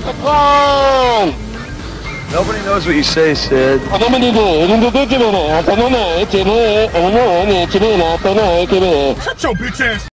Nobody knows what you say, Sid. Shut your bitch ass.